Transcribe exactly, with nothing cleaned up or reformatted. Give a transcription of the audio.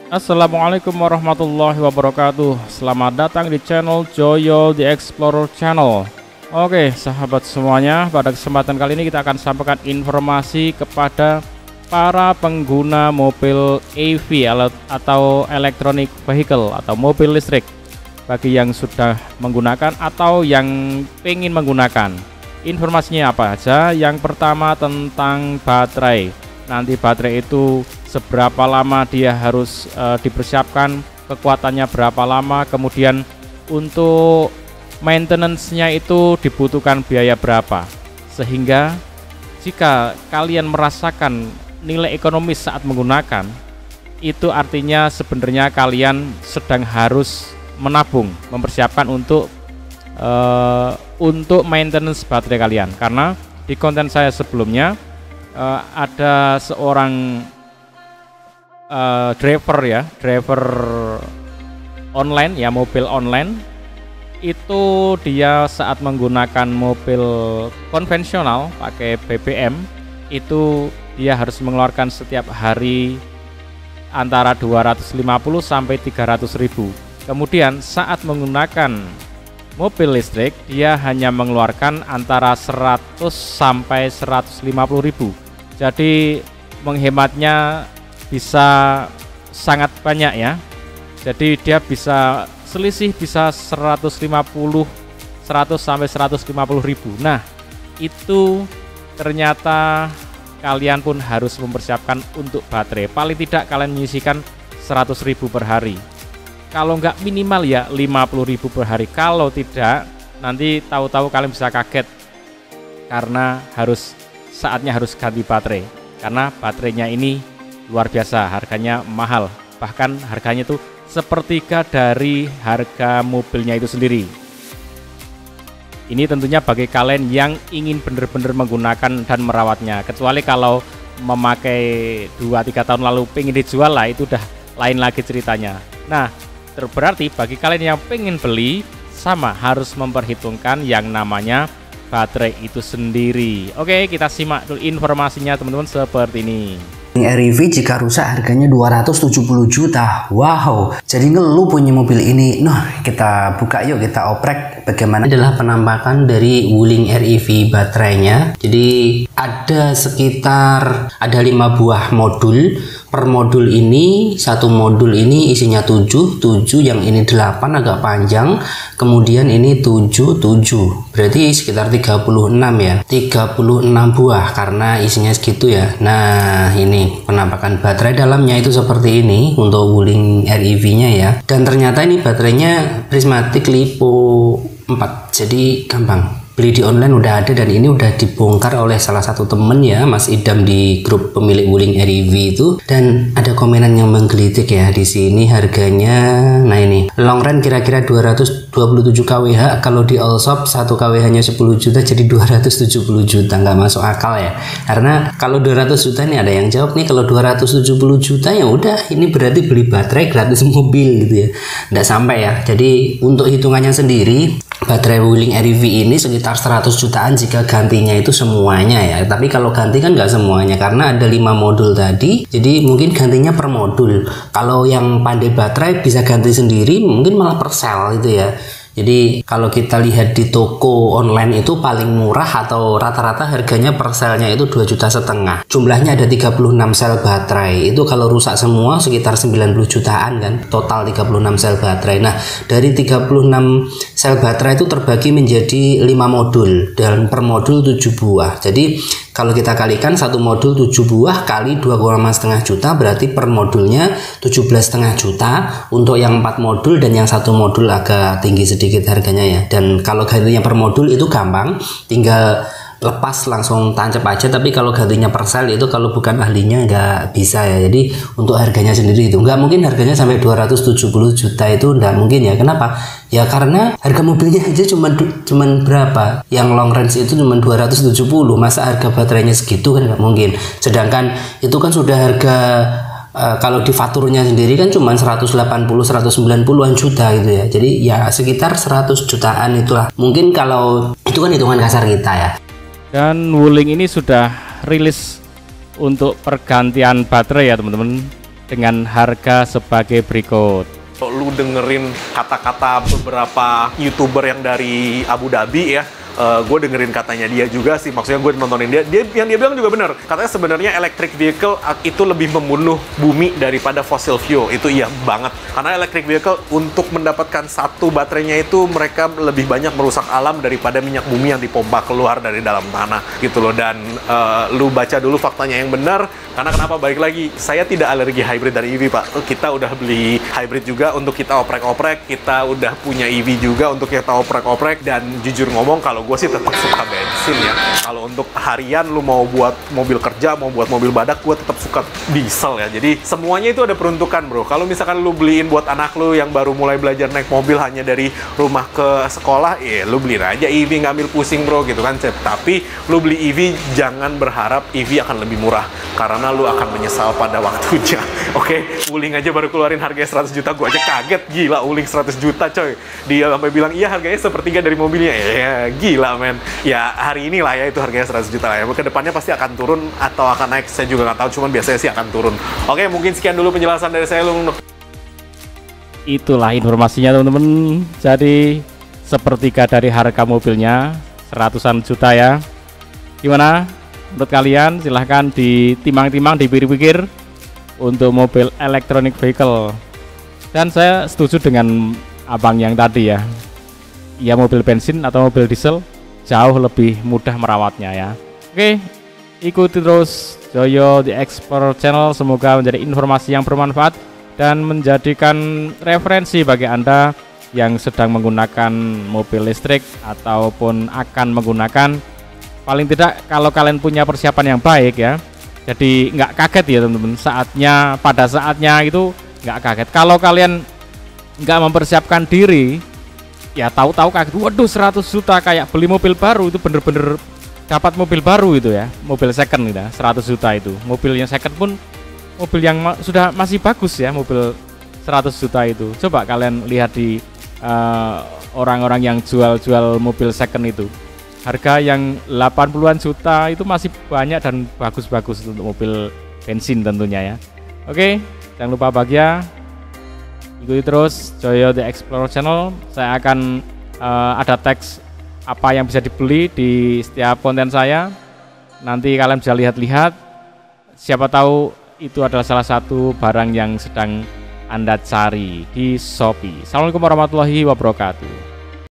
Assalamualaikum warahmatullahi wabarakatuh. Selamat datang di channel Joyo The Explorer Channel. Oke sahabat semuanya, pada kesempatan kali ini kita akan sampaikan informasi kepada para pengguna mobil E V atau electronic vehicle atau mobil listrik, bagi yang sudah menggunakan atau yang pengen menggunakan. Informasinya apa aja? Yang pertama tentang baterai. Nanti baterai itu seberapa lama dia harus e, dipersiapkan, kekuatannya berapa lama, kemudian untuk maintenance-nya itu dibutuhkan biaya berapa, sehingga jika kalian merasakan nilai ekonomis saat menggunakan, itu artinya sebenarnya kalian sedang harus menabung, mempersiapkan untuk e, untuk maintenance baterai kalian. Karena di konten saya sebelumnya e, ada seorang Uh, driver ya, driver online ya, mobil online itu dia saat menggunakan mobil konvensional pakai B B M itu dia harus mengeluarkan setiap hari antara dua ratus lima puluh sampai tiga ratus ribu. Kemudian saat menggunakan mobil listrik dia hanya mengeluarkan antara seratus sampai seratus lima puluh ribu. Jadi menghematnya bisa sangat banyak ya. Jadi dia bisa selisih bisa seratus lima puluh seratus sampai seratus lima puluh ribu. Nah, itu ternyata kalian pun harus mempersiapkan untuk baterai. Paling tidak kalian menyisihkan seratus ribu per hari. Kalau enggak minimal ya lima puluh ribu per hari. Kalau tidak, nanti tahu-tahu kalian bisa kaget karena harus saatnya harus ganti baterai. Karena baterainya ini luar biasa, harganya mahal, bahkan harganya itu sepertiga dari harga mobilnya itu sendiri. Ini tentunya bagi kalian yang ingin benar-benar menggunakan dan merawatnya. Kecuali kalau memakai dua tiga tahun lalu pengen dijual, lah itu udah lain lagi ceritanya. Nah, berarti bagi kalian yang pengen beli, sama harus memperhitungkan yang namanya baterai itu sendiri. Oke, kita simak dulu informasinya teman-teman seperti ini. R E V jika rusak harganya dua ratus tujuh puluh juta. Wow, jadi ngeluh punya mobil ini. Nah, kita buka yuk, kita oprek bagaimana adalah penampakan dari Wuling R E V baterainya. Jadi ada sekitar ada lima buah modul. Per modul ini, satu modul ini isinya tujuh, tujuh, yang ini delapan agak panjang, kemudian ini tujuh, tujuh. Berarti sekitar tiga puluh enam ya. tiga puluh enam buah karena isinya segitu ya. Nah, ini penampakan baterai dalamnya itu seperti ini untuk Wuling R E V-nya ya. Dan ternyata ini baterainya prismatic lipo empat. Jadi gampang. Beli di online udah ada, dan ini udah dibongkar oleh salah satu temen ya, Mas Idam, di grup pemilik Wuling R E V itu. Dan ada komenan yang menggelitik ya di sini harganya. Nah, ini long run kira-kira dua ratus dua puluh tujuh kilowatt, kalau di all shop satu kilowatt nya sepuluh juta, jadi dua ratus tujuh puluh juta. Nggak masuk akal ya. Karena kalau dua ratus juta nih, ada yang jawab nih, kalau dua ratus tujuh puluh juta ya udah, ini berarti beli baterai gratis mobil gitu ya. Nggak sampai ya. Jadi untuk hitungannya sendiri, baterai Wuling R E V ini sekitar seratus jutaan jika gantinya itu semuanya ya. Tapi kalau ganti kan nggak semuanya, karena ada lima modul tadi, jadi mungkin gantinya per modul. Kalau yang pandai baterai bisa ganti sendiri, mungkin malah per sel gitu ya. Jadi kalau kita lihat di toko online itu paling murah atau rata-rata harganya per selnya itu dua juta setengah. Jumlahnya ada tiga puluh enam sel baterai. Itu kalau rusak semua sekitar sembilan puluh jutaan kan. Total tiga puluh enam sel baterai. Nah, dari tiga puluh enam sel baterai itu terbagi menjadi lima modul, dan per modul tujuh buah. Jadi kalau kita kalikan satu modul tujuh buah kali dua koma lima juta, berarti per modulnya tujuh belas koma lima juta untuk yang empat modul, dan yang satu modul agak tinggi sedikit harganya ya. Dan kalau gantinya per modul itu gampang, tinggal lepas langsung tancap aja. Tapi kalau gantinya per sel itu kalau bukan ahlinya nggak bisa ya. Jadi untuk harganya sendiri itu nggak mungkin harganya sampai dua ratus tujuh puluh juta, itu nggak mungkin ya. Kenapa? Ya karena harga mobilnya aja cuman cuman berapa? Yang long range itu cuma dua ratus tujuh puluh. Masa harga baterainya segitu kan nggak mungkin. Sedangkan itu kan sudah harga Uh, kalau di faturnya sendiri kan cuma seratus delapan puluh seratus sembilan puluhan juta gitu ya. Jadi ya sekitar seratus jutaan itulah. Mungkin kalau itu kan hitungan kasar kita ya. Dan Wuling ini sudah rilis untuk pergantian baterai ya teman-teman. dengan harga sebagai berikut. Lu dengerin kata-kata beberapa YouTuber yang dari Abu Dhabi ya, uh, gue dengerin katanya dia juga sih, maksudnya gue nontonin dia, dia yang dia bilang juga benar. Katanya sebenarnya electric vehicle itu lebih membunuh bumi daripada fossil fuel. Itu iya banget. Karena electric vehicle untuk mendapatkan satu baterainya itu mereka lebih banyak merusak alam daripada minyak bumi yang dipompa keluar dari dalam tanah gitu loh. Dan uh, lu baca dulu faktanya yang benar. Karena kenapa? Balik lagi, saya tidak alergi hybrid dari E V, Pak. Kita udah beli hybrid juga untuk kita oprek-oprek, kita udah punya E V juga untuk kita oprek-oprek, dan jujur ngomong, kalau gue sih tetap suka bensin ya. Kalau untuk harian, lu mau buat mobil kerja, mau buat mobil badak, gue tetap suka diesel ya. Jadi semuanya itu ada peruntukan, bro. Kalau misalkan lu beliin buat anak lu yang baru mulai belajar naik mobil hanya dari rumah ke sekolah, ya lu beliin aja E V, ngambil pusing, bro, gitu kan. Tapi lu beli E V, jangan berharap E V akan lebih murah, karena lu akan menyesal pada waktunya. Oke, okay? Wuling aja baru keluarin harganya seratus juta, gue aja kaget. Gila, Wuling seratus juta coy. Dia sampai bilang, iya harganya sepertiga dari mobilnya. Ya, gila men. Ya, hari ini lah ya itu harganya seratus juta lah ya. Kedepannya pasti akan turun atau akan naik, saya juga nggak tahu. Cuman biasanya sih akan turun. Oke, okay, mungkin sekian dulu penjelasan dari saya, Lung. Itulah informasinya teman-teman. Jadi, sepertiga dari harga mobilnya, seratusan juta ya. Gimana? Menurut kalian silahkan ditimang-timang, dipikir-pikir untuk mobil electronic vehicle. Dan saya setuju dengan abang yang tadi ya, ya mobil bensin atau mobil diesel jauh lebih mudah merawatnya ya. Oke, ikuti terus Joyo The Explorer Channel, semoga menjadi informasi yang bermanfaat dan menjadikan referensi bagi Anda yang sedang menggunakan mobil listrik ataupun akan menggunakan. Paling tidak kalau kalian punya persiapan yang baik ya, jadi nggak kaget ya teman-teman, saatnya pada saatnya itu nggak kaget. Kalau kalian nggak mempersiapkan diri ya tahu-tahu kaget, waduh seratus juta, kayak beli mobil baru itu bener-bener dapat mobil baru itu ya, mobil second gitu ya, seratus juta itu. Mobilnya second pun mobil yang ma sudah masih bagus ya, mobil seratus juta itu. Coba kalian lihat di orang-orang uh, yang jual-jual mobil second itu, harga yang delapan puluhan juta itu masih banyak dan bagus-bagus untuk mobil bensin tentunya ya. Oke, jangan lupa bahagia, ikuti terus Joyo The Explorer Channel. Saya akan uh, ada teks apa yang bisa dibeli di setiap konten saya. Nanti kalian bisa lihat-lihat, siapa tahu itu adalah salah satu barang yang sedang Anda cari di Shopee. Assalamualaikum warahmatullahi wabarakatuh.